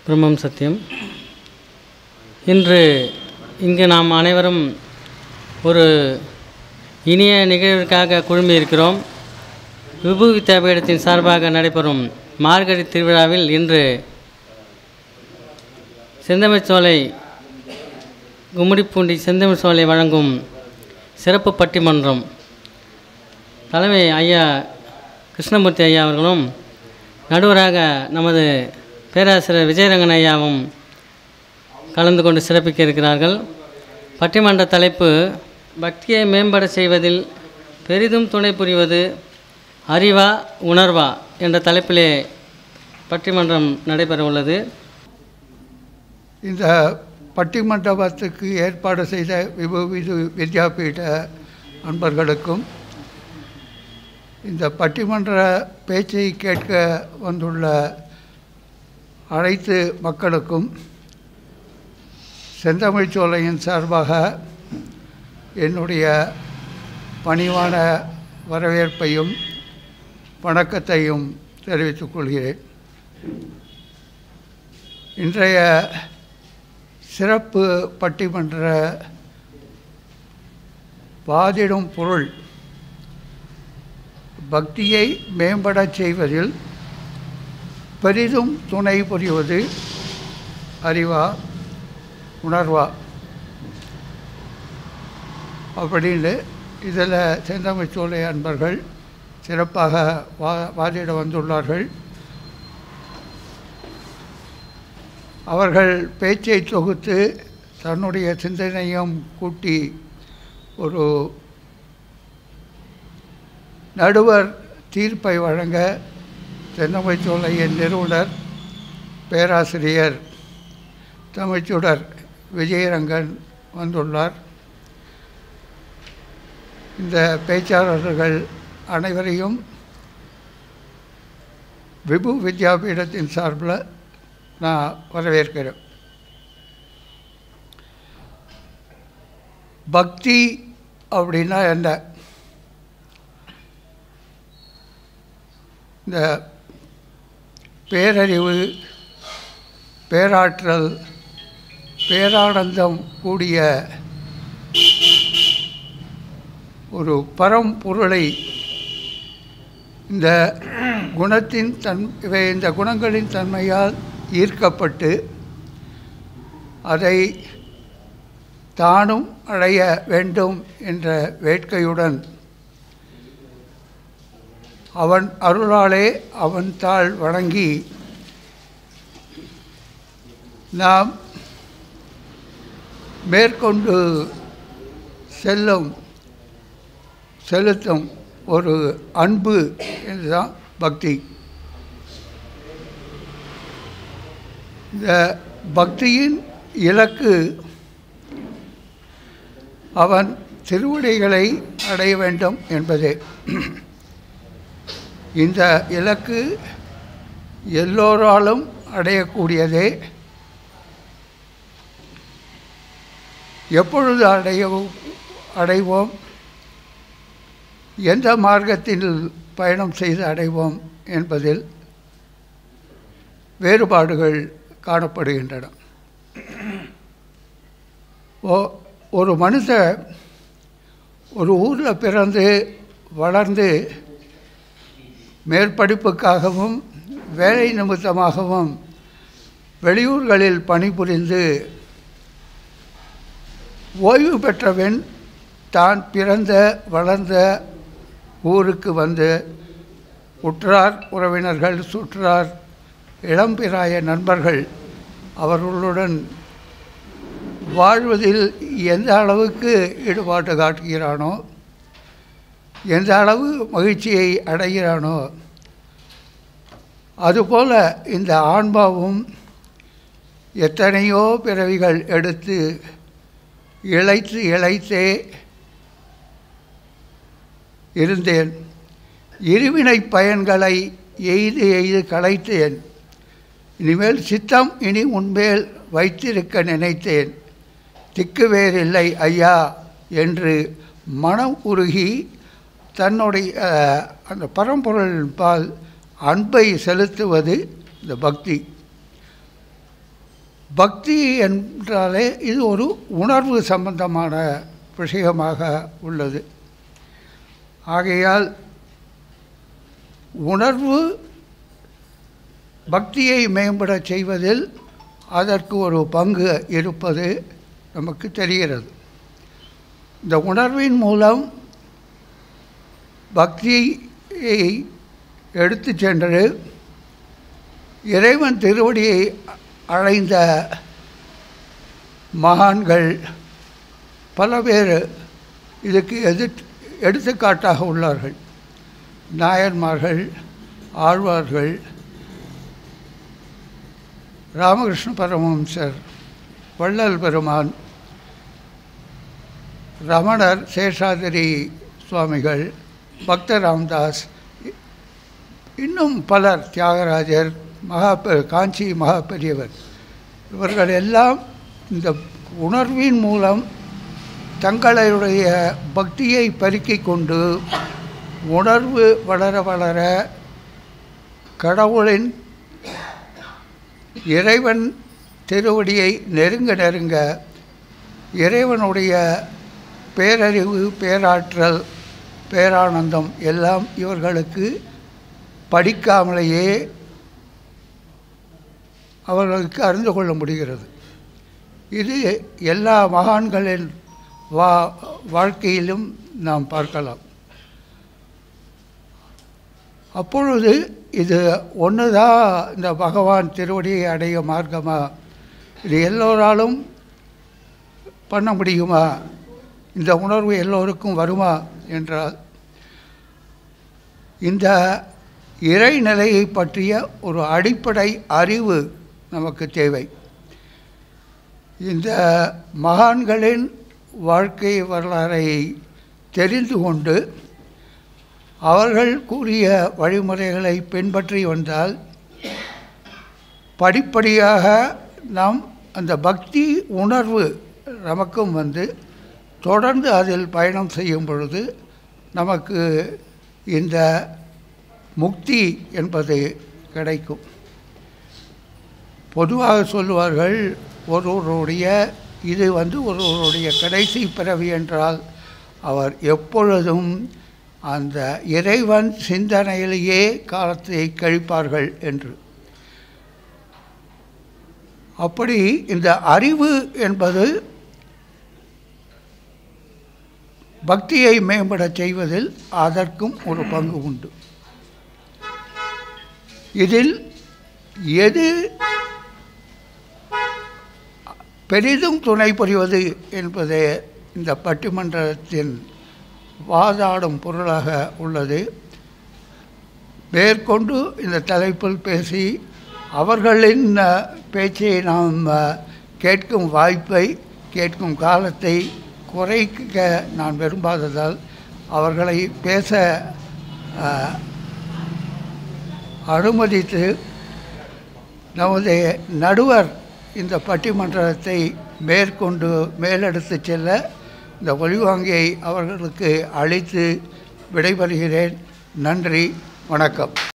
பிரம்மம் சத்தியம். இன்று இங்கு நாம் அனைவரும் ஒரு இனிய நிகழ்விற்காக குழுமியிருக்கிறோம். விபு வித்யாபீடத்தின் சார்பாக நடைபெறும் மார்கழி திருவிழாவில் இன்று செந்தமிழ்ச்சோலை கும்மிடிப்பூண்டி செந்தமிழ்ச்சோலை வழங்கும் சிறப்பு பட்டிமன்றம் தலைமை ஐயா கிருஷ்ணமூர்த்தி ஐயா அவர்களும் நடுவராக நமது பேராசிரியர் விஜயரங்கன் ஐயாவும் கலந்து கொண்டு சிறப்பிக்க இருக்கிறார்கள். பட்டிமன்ற தலைப்பு பக்தியை மேம்பட செய்வதில் பெரிதும் துணை புரிவது அறிவா உணர்வா என்ற தலைப்பிலே பட்டிமன்றம் நடைபெற உள்ளது. இந்த பட்டிமன்றத்துக்கு ஏற்பாடு செய்த விபு வித்யாபீட அன்பர்களுக்கும் இந்த பட்டிமன்ற பேச்சை கேட்க வந்துள்ள அனைத்து மக்களுக்கும் செந்தமிழ்ச்சோலையின் சார்பாக என்னுடைய பணிவான வரவேற்பையும் வணக்கத்தையும் தெரிவித்துக் கொள்கிறேன். இன்றைய சிறப்பு பட்டிமன்ற வாதிடும் பொருள் பக்தியை மேம்படச் செய்வதில் பெரிதும் துணை புரிவது அறிவா உணர்வா அப்படின்னு இதில் செந்தமிழ்ச்சோலை அன்பர்கள் சிறப்பாக வாதிட வந்துள்ளார்கள். அவர்கள் பேச்சை தொகுத்து தன்னுடைய சிந்தனையும் கூட்டி ஒரு நடுவர் தீர்ப்பை வழங்க செந்தமிழ்ச்சோலையின் நிறுவனர் பேராசிரியர் தமிழ்ச்சுடர் விஜயரங்கன் வந்துள்ளார். இந்த பேச்சாளர்கள் அனைவரையும் விபு வித்யாபீடத்தின் சார்பில் நான் வரவேற்கிறேன். பக்தி அப்படின்னா என்ன? இந்த பேரறிவு, பேராற்றல், பேரானந்தம் கூடிய ஒரு பரம்பொருளை இந்த குணங்களின் தன்மையால் ஈர்க்கப்பட்டு அதை தானும் அடைய வேண்டும் என்ற வேட்கையுடன் அவன் அருளாலே அவன் தாள் வணங்கி நாம் மேற்கொண்டு செலுத்தும் ஒரு அன்பு என்றுதான் பக்தி. இந்த பக்தியின் இலக்கு அவன் திருவடிகளை அடைய வேண்டும் என்பதே. இந்த இலக்கு எல்லோராலும் அடையக்கூடியதே. எப்பொழுது அடைவோம், எந்த மார்க்கத்தில் பயணம் செய்து அடைவோம் என்பதில் வேறுபாடுகள் காணப்படுகின்றன. ஒரு மனுஷன் ஒரு ஊரில் பிறந்து வளர்ந்து மேற்படிப்புக்காகவும் வேலை நிமித்தமாகவும் வெளியூர்களில் பணிபுரிந்து ஓய்வு பெற்றவன் தான் பிறந்த வளர்ந்த ஊருக்கு வந்து உற்றார் உறவினர்கள், சுற்றார், இளம்பிராய நண்பர்கள் அவர்களுடன் வாழ்வதில் எந்த அளவுக்கு ஈடுபாடு காட்டுகிறானோ, எந்த அளவு மகிழ்ச்சியை அடைகிறானோ, அதுபோல இந்த ஆன்மாவும் எத்தனையோ பிறவிகள் எடுத்து இழைத்தே இருந்தேன். இருவினை பயன்களை எய்து களைத்தேன். இனிமேல் சித்தம் இனி உன்மேல் வைத்திருக்க நினைத்தேன். திக்கு வேறில்லை ஐயா என்று மனம் உருகி தன்னுடைய அந்த பரம்பொருளின் பால் அன்பை செலுத்துவது இந்த பக்தி. பக்தி என்றாலே இது ஒரு உணர்வு சம்பந்தமான விஷயமாக உள்ளது. ஆகையால் உணர்வு பக்தியை மேம்படச் செய்வதில் அதற்கு ஒரு பங்கு இருப்பது நமக்கு தெரிகிறது. இந்த உணர்வின் மூலம் பக்தியை எடுத்து சென்று இறைவன் திருவடியை அடைந்த மகான்கள் பல பேர் இதுக்கு எடுத்துக்காட்டாக உள்ளார்கள். நாயன்மார்கள், ஆழ்வார்கள், ராமகிருஷ்ண பரமஹம்சர், வள்ளல் பெருமான், ரமணர், சேஷாதிரி சுவாமிகள், பக்த ராமதாஸ், இன்னும் பலர், தியாகராஜர், காஞ்சி மகாபெரியவர், இவர்கள் எல்லாம் இந்த உணர்வின் மூலம் தங்களுடைய பக்தியை பெருக்கிக் கொண்டு உணர்வு வளர வளர கடவுளின் இறைவன் திருவடியை நெருங்க நெருங்க இறைவனுடைய பேரறிவு, பேராற்றல், பேரானந்தம் எல்லாம் இவர்களுக்கு படிக்காமலேயே அவர்களுக்கு அறிந்து கொள்ள முடிகிறது. இது எல்லா மகான்களின் வாழ்க்கையிலும் நாம் பார்க்கலாம். அப்பொழுது இது ஒன்று தான் இந்த பகவான் திருவடியை அடைய மார்க்கமா? இது எல்லோராலும் பண்ண முடியுமா? இந்த உணர்வு எல்லோருக்கும் வருமா என்றால், இந்த இறைநிலையை பற்றிய ஒரு அடிப்படை அறிவு நமக்கு தேவை. இந்த மகான்களின் வாழ்க்கை வரலாறை தெரிந்து கொண்டு அவர்கள் கூறிய வழிமுறைகளை பின்பற்றி வந்தால் படிப்படியாக நாம் அந்த பக்தி உணர்வு நமக்கும் வந்து தொடர்ந்து அதில் பயணம் செய்யும் பொழுது நமக்கு இந்த முக்தி என்பது கிடைக்கும். பொதுவாக சொல்லுவார்கள், ஒருவருடைய இது வந்து ஒருவருடைய கடைசி பிறவி என்றால் அவர் எப்பொழுதும் அந்த இறைவன் சிந்தனையிலேயே காலத்தை கழிப்பார்கள் என்று. அப்படி இந்த அறிவு என்பது பக்தியை மேம்படச் செய்வதில் அதற்கும் ஒரு பங்கு உண்டு. இதில் எது பெரிதும் துணை புரிவது என்பதே இந்த பட்டிமன்றத்தின் வாதாடும் பொருளாக உள்ளது. மேற்கொண்டு இந்த தலைப்பில் பேசி அவர்களின் பேச்சை நாம் கேட்கும் வாய்ப்பை, கேட்கும் காலத்தை குறைக்க நான் விரும்பாததால் அவர்களை பேச அனுமதித்து நமது நடுவர் இந்த பட்டிமன்றத்தை மேற்கொண்டு மேலெடுத்து செல்ல இந்த ஒலிவாங்கியை அவர்களுக்கு அளித்து விடைபெறுகிறேன். நன்றி, வணக்கம்.